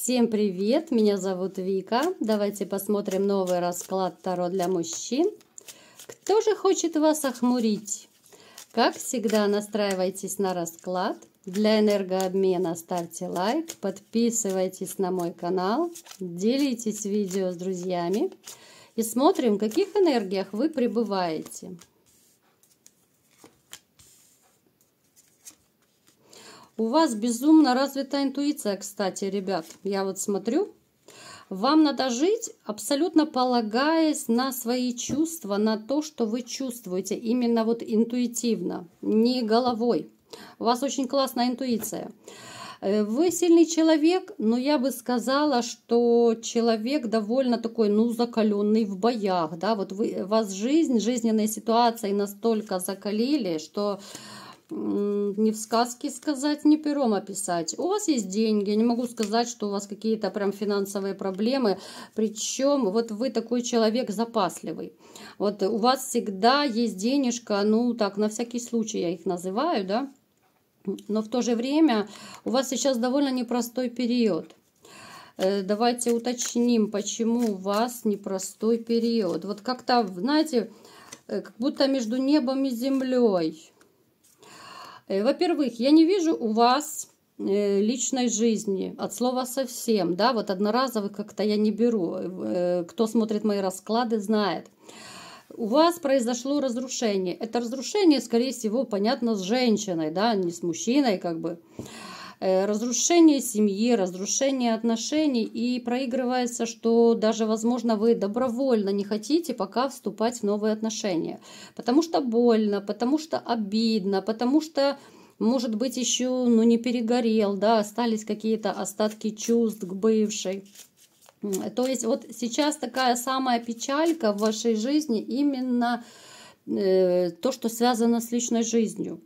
Всем привет! Меня зовут Вика. Давайте посмотрим новый расклад Таро для мужчин. Кто же хочет вас охмурить? Как всегда, настраивайтесь на расклад. Для энергообмена ставьте лайк, подписывайтесь на мой канал, делитесь видео с друзьями и смотрим, в каких энергиях вы пребываете. У вас безумно развита интуиция, кстати, ребят. Я вот смотрю, вам надо жить, абсолютно полагаясь на свои чувства, на то, что вы чувствуете, именно вот интуитивно, не головой. У вас очень классная интуиция. Вы сильный человек, но я бы сказала, что человек довольно такой, закаленный в боях, да, вот вас жизненные ситуации настолько закалили, что не в сказке сказать, не пером описать. У вас есть деньги, я не могу сказать, что у вас какие-то прям финансовые проблемы, причем вот вы такой человек запасливый. Вот у вас всегда есть денежка, так, на всякий случай я их называю, да, но в то же время у вас сейчас довольно непростой период. Давайте уточним, почему у вас непростой период. Вот как-то, знаете, как будто между небом и землей. Во-первых, я не вижу у вас личной жизни, от слова совсем, да, вот одноразовых как-то я не беру. Кто смотрит мои расклады, знает. У вас произошло разрушение. Это разрушение, скорее всего, понятно, с женщиной, да, не с мужчиной, как бы. Разрушение семьи, разрушение отношений, и проигрывается, что даже, возможно, вы добровольно не хотите пока вступать в новые отношения, потому что больно, потому что обидно, потому что, может быть, еще не перегорел, да, остались какие-то остатки чувств к бывшей. То есть вот сейчас такая самая печалька в вашей жизни именно то, что связано с личной жизнью.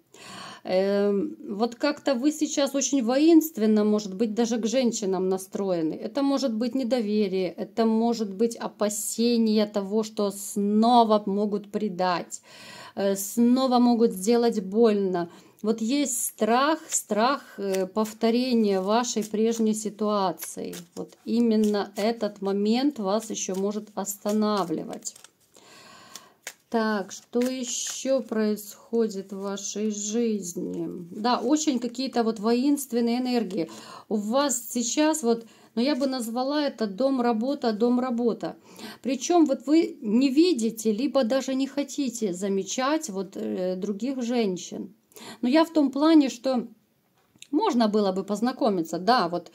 Вот как-то вы сейчас очень воинственно, может быть, даже к женщинам настроены. Это может быть недоверие, это может быть опасение того, что снова могут предать, снова могут сделать больно. Вот есть страх повторения вашей прежней ситуации. Вот именно этот момент вас еще может останавливать. Так, что еще происходит в вашей жизни? Да, очень какие-то вот воинственные энергии. У вас сейчас вот, я бы назвала это дом-работа, дом-работа. Причем вот вы не видите, либо даже не хотите замечать вот других женщин. Но я в том плане, что можно было бы познакомиться, да, вот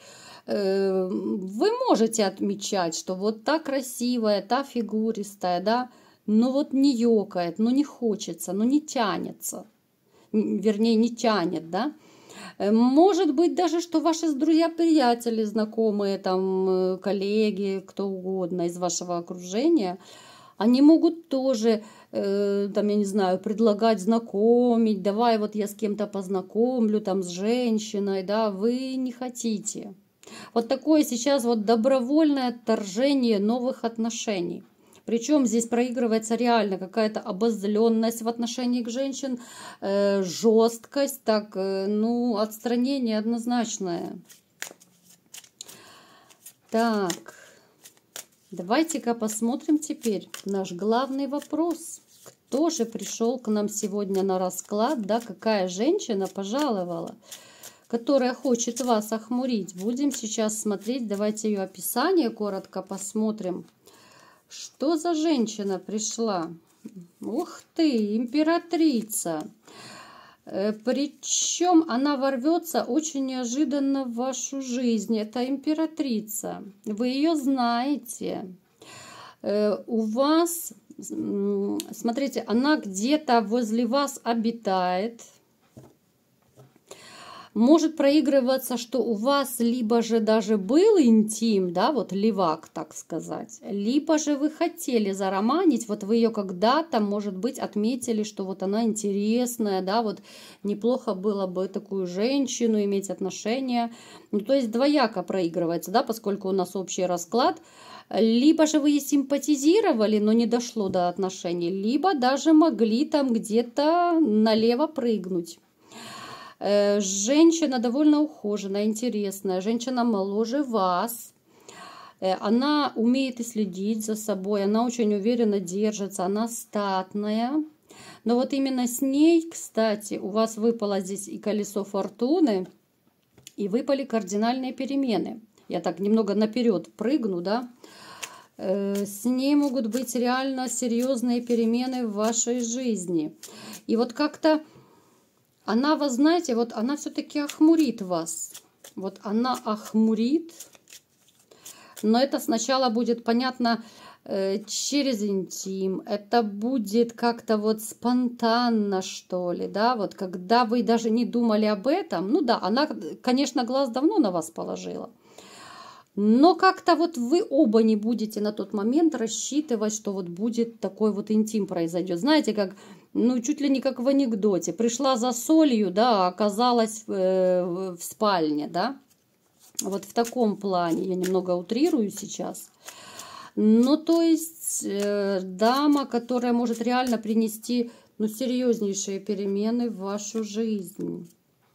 вы можете отмечать, что вот та красивая, та фигуристая, да, но вот не ёкает, не хочется, не тянется. Вернее, не тянет, да. Может быть даже, что ваши друзья-приятели, знакомые, там, коллеги, кто угодно из вашего окружения, они могут тоже, там, я не знаю, предлагать знакомить, давай вот я с кем-то познакомлю, там, с женщиной, да, вы не хотите. Вот такое сейчас вот добровольное отторжение новых отношений. Причем здесь проигрывается реально какая-то обозленность в отношении к женщин, жесткость, так, отстранение однозначное. Так, давайте-ка посмотрим теперь наш главный вопрос. Кто же пришел к нам сегодня на расклад, да, какая женщина пожаловала, которая хочет вас охмурить? Будем сейчас смотреть, давайте ее описание коротко посмотрим. Что за женщина пришла? Ух ты, императрица. Причем она ворвется очень неожиданно в вашу жизнь. Это императрица. Вы ее знаете. У вас, смотрите, она где-то возле вас обитает. Может проигрываться, что у вас либо же даже был интим, да, вот левак, так сказать, либо же вы хотели зароманить, вот вы ее когда-то, может быть, отметили, что вот она интересная, да, вот неплохо было бы такую женщину иметь отношения. То есть двояко проигрывается, да, поскольку у нас общий расклад. Либо же вы ей симпатизировали, но не дошло до отношений, либо даже могли там где-то налево прыгнуть. Женщина довольно ухоженная, интересная, женщина моложе вас. Она умеет и следить за собой, она очень уверенно держится, она статная. Но вот именно с ней, кстати, у вас выпало здесь и колесо фортуны, и выпали кардинальные перемены. Я так немного наперед прыгну, да. С ней могут быть реально серьезные перемены в вашей жизни. И вот как-то она вас, знаете, вот она все-таки охмурит вас. Вот она охмурит. Но это сначала будет понятно через интим. Это будет как-то вот спонтанно, что ли, да, вот когда вы даже не думали об этом. Ну да, она, конечно, глаз давно на вас положила. Но как-то вот вы оба не будете на тот момент рассчитывать, что вот будет такой вот интим произойдет. Знаете, как, ну, чуть ли не как в анекдоте. Пришла за солью, да, а оказалась в спальне, да. Вот в таком плане, я немного утрирую сейчас. Ну, то есть дама, которая может реально принести, ну, серьезнейшие перемены в вашу жизнь.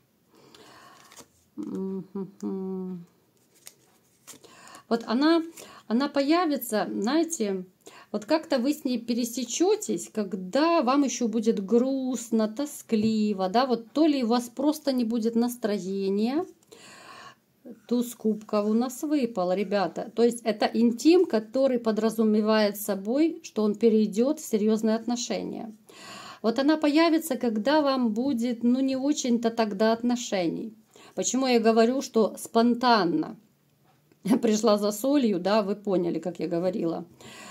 Вот она появится, знаете, вот как-то вы с ней пересечетесь, когда вам еще будет грустно, тоскливо, да, вот то ли у вас просто не будет настроения. Туз кубков у нас выпал, ребята. То есть это интим, который подразумевает собой, что он перейдет в серьезные отношения. Вот она появится, когда вам будет, ну, не очень-то тогда отношений. Почему я говорю, что спонтанно? Пришла за солью, да, вы поняли, как я говорила.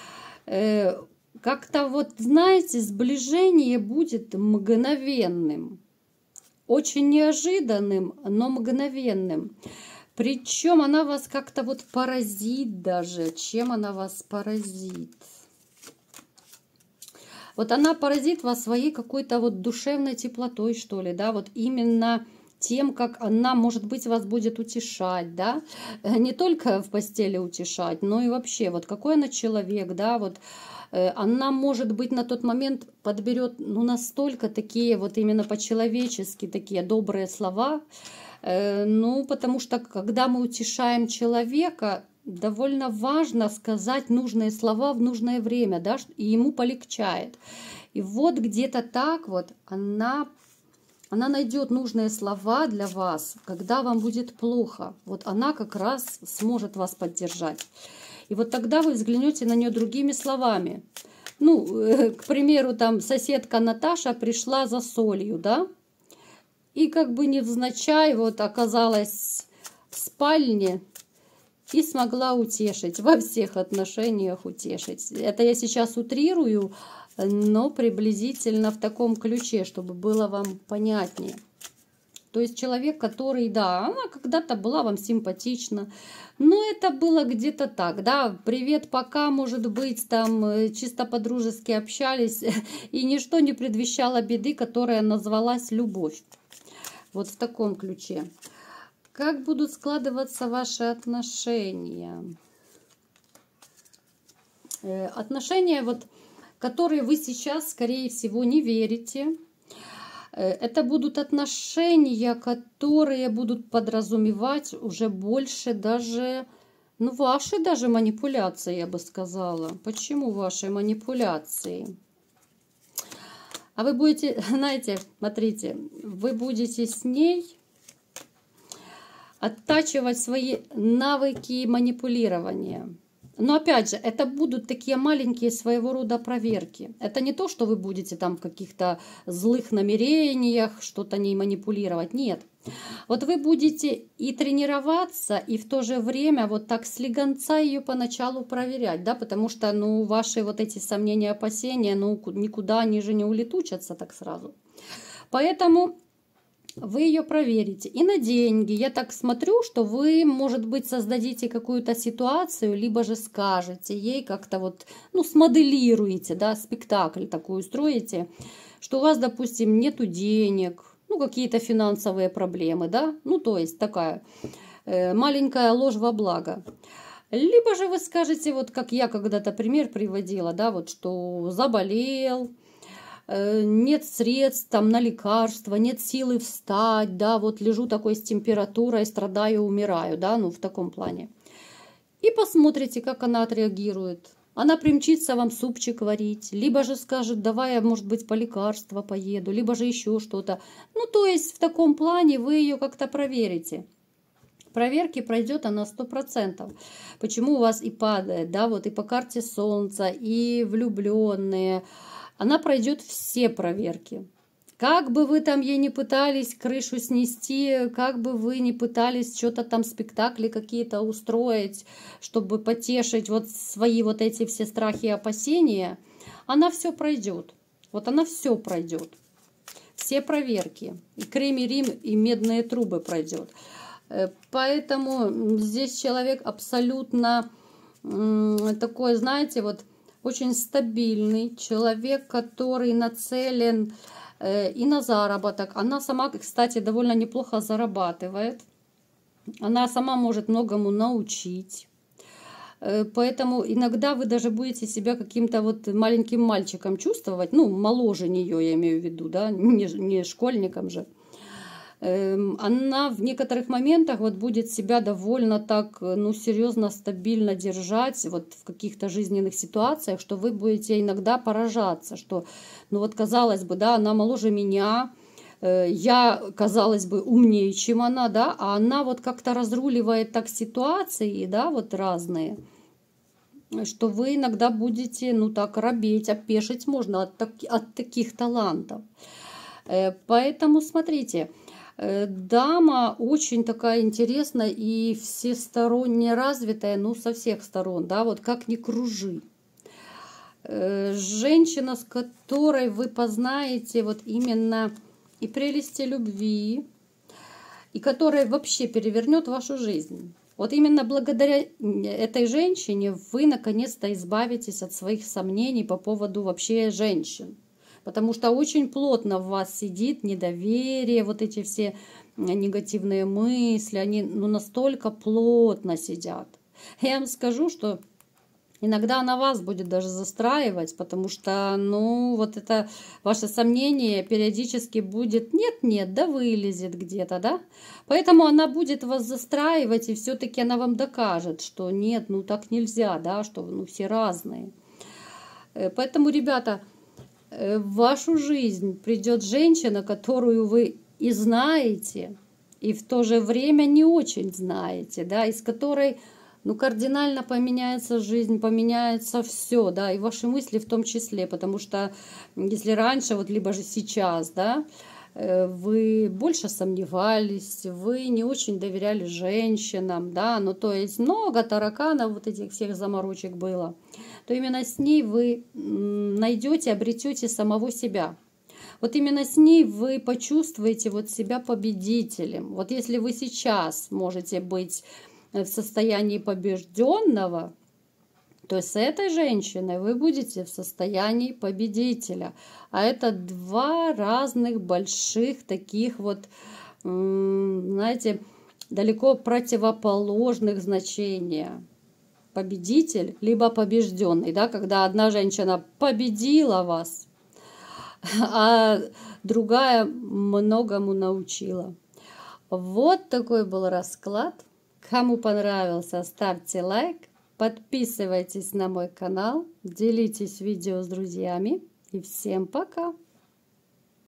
Как-то вот, знаете, сближение будет мгновенным. Очень неожиданным, но мгновенным. Причем она вас как-то вот поразит даже. Чем она вас поразит? Вот она поразит вас своей какой-то вот душевной теплотой, что ли, да, вот именно тем, как она, может быть, вас будет утешать, да, не только в постели утешать, но и вообще, вот какой она человек, да, вот она, может быть, на тот момент подберет, ну, настолько такие вот именно по-человечески такие добрые слова, ну, потому что, когда мы утешаем человека, довольно важно сказать нужные слова в нужное время, да, и ему полегчает. И вот где-то так вот она найдет нужные слова для вас, когда вам будет плохо. Вот она как раз сможет вас поддержать. И вот тогда вы взглянете на нее другими словами. Ну, к примеру, там соседка Наташа пришла за солью, да, и как бы невзначай вот оказалась в спальне и смогла утешить, во всех отношениях утешить. Это я сейчас утрирую, но приблизительно в таком ключе, чтобы было вам понятнее. То есть человек, который, да, она когда-то была вам симпатична, но это было где-то так, да, привет, пока, может быть, там чисто по-дружески общались, и ничто не предвещало беды, которая назвалась любовь. Вот в таком ключе. Как будут складываться ваши отношения? Отношения, вот, которые вы сейчас, скорее всего, не верите. Это будут отношения, которые будут подразумевать уже больше даже, ну, ваши даже манипуляции, я бы сказала. Почему ваши манипуляции? А вы будете, знаете, смотрите, вы будете с ней оттачивать свои навыки манипулирования. Но опять же, это будут такие маленькие своего рода проверки. Это не то, что вы будете там в каких-то злых намерениях что-то не манипулировать. Нет. Вот вы будете и тренироваться, и в то же время вот так слегонца ее поначалу проверять, да, потому что, ну, ваши вот эти сомнения, опасения, ну, никуда они же не улетучатся так сразу. Поэтому вы ее проверите. И на деньги. Я так смотрю, что вы, может быть, создадите какую-то ситуацию, либо же скажете ей как-то вот, ну, смоделируете, да, спектакль такой устроите, что у вас, допустим, нету денег, ну, какие-то финансовые проблемы, да, ну, то есть такая маленькая ложь во благо. Либо же вы скажете, вот как я когда-то пример приводила, да, вот что заболел, нет средств там на лекарства, нет силы встать, да, вот лежу такой с температурой, страдаю, умираю, да, ну в таком плане. И посмотрите, как она отреагирует. Она примчится вам супчик варить, либо же скажет, давай я, может быть, по лекарства поеду, либо же еще что-то. Ну, то есть в таком плане вы ее как-то проверите. Проверки пройдет она 100%. Почему у вас и падает, да, вот и по карте Солнца, и влюбленные. Она пройдет все проверки. Как бы вы там ей не пытались крышу снести, как бы вы не пытались что-то там, спектакли какие-то устроить, чтобы потешить вот свои вот эти все страхи и опасения, она все пройдет. Вот она все пройдет. Все проверки. И Крым, и Рим, и медные трубы пройдет. Поэтому здесь человек абсолютно такой, знаете, вот очень стабильный человек, который нацелен и на заработок. Она сама, кстати, довольно неплохо зарабатывает. Она сама может многому научить. Поэтому иногда вы даже будете себя каким-то вот маленьким мальчиком чувствовать, ну, моложе нее, я имею в виду, да, не школьником же. Она в некоторых моментах вот будет себя довольно так, ну, серьезно, стабильно держать вот в каких-то жизненных ситуациях, что вы будете иногда поражаться, что, ну вот казалось бы, да, она моложе меня, я, казалось бы, умнее, чем она, да, а она вот как-то разруливает так ситуации, да, вот разные, что вы иногда будете, ну так, робеть, опешить можно от таких талантов. Поэтому смотрите, дама очень такая интересная и всесторонне развитая, ну, со всех сторон, да, вот как ни кружи. Женщина, с которой вы познаете вот именно и прелести любви, и которая вообще перевернет вашу жизнь. Вот именно благодаря этой женщине вы наконец-то избавитесь от своих сомнений по поводу вообще женщин. Потому что очень плотно в вас сидит недоверие, вот эти все негативные мысли, они ну, настолько плотно сидят. Я вам скажу, что иногда она вас будет даже застраивать, потому что, ну, вот это ваше сомнение периодически будет нет-нет, да вылезет где-то, да? Поэтому она будет вас застраивать, и все-таки она вам докажет, что нет, ну так нельзя, да, что ну, все разные. Поэтому, ребята, в вашу жизнь придет женщина, которую вы и знаете, и в то же время не очень знаете, да, из которой ну, кардинально поменяется жизнь, поменяется все, да, и ваши мысли в том числе, потому что если раньше, вот либо же сейчас, да, вы больше сомневались, вы не очень доверяли женщинам, да, ну то есть много тараканов, вот этих всех заморочек было, то именно с ней вы найдете, обретете самого себя. Вот именно с ней вы почувствуете вот себя победителем. Вот если вы сейчас можете быть в состоянии побежденного, то с этой женщиной вы будете в состоянии победителя. А это два разных больших таких вот, знаете, далеко противоположных значения. Победитель, либо побежденный, да, когда одна женщина победила вас, а другая многому научила. Вот такой был расклад. Кому понравился, ставьте лайк, подписывайтесь на мой канал, делитесь видео с друзьями и всем пока!